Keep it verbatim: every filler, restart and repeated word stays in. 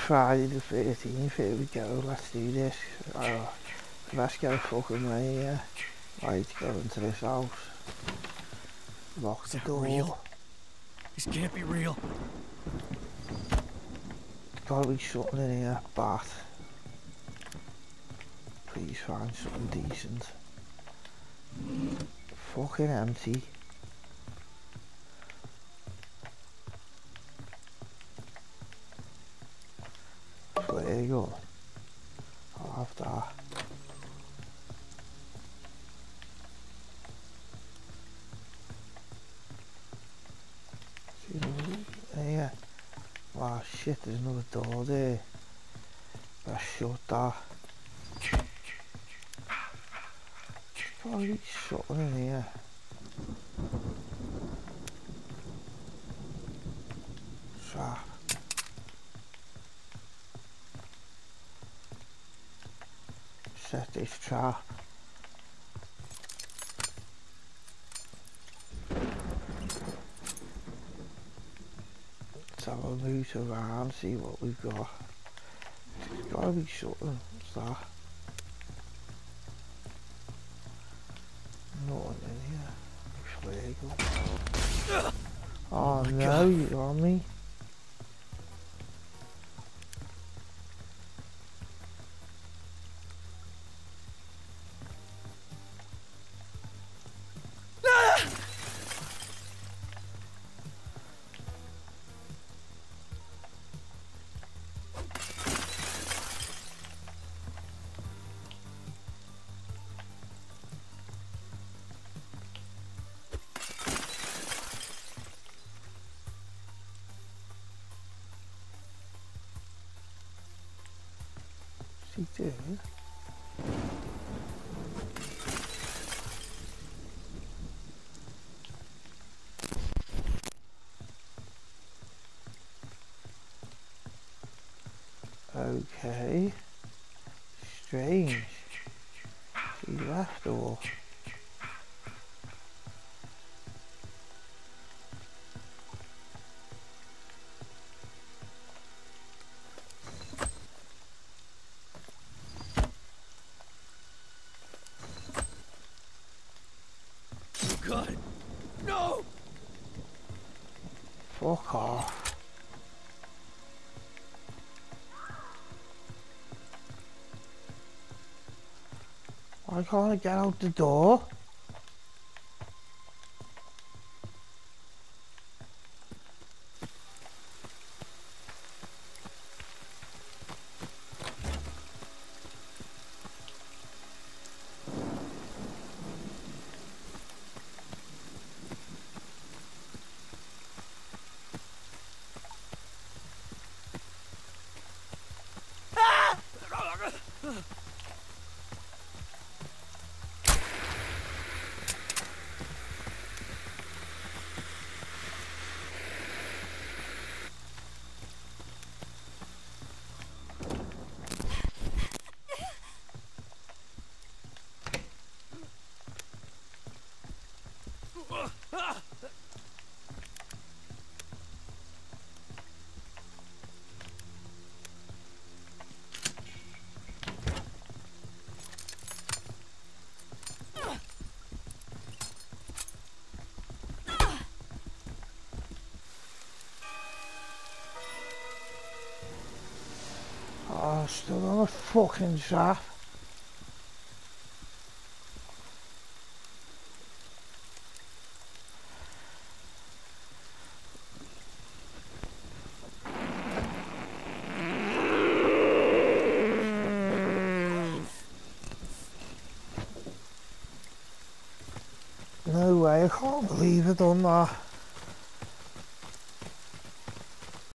Friday the thirteenth, here we go, let's do this. Oh, let's get a fucking way here. Right, go into this house. Lock the door. Real? This can't be real. Gotta be something in here, bat. Please find something decent. Fucking empty. There you go. I'll have that. See, there. Oh shit, there's another door there. Let's shut that. There's probably something in here. Trap. Set this trap. Let's have a look around, see what we've got. There's gotta be something. What's that? Nothing in here. Which way go? Oh no, you're on me. She did. Okay. Strange. She left or God, no! fuck off. Why can't I get out the door? Oh, still on a fucking trap. No way, I can't believe I done that.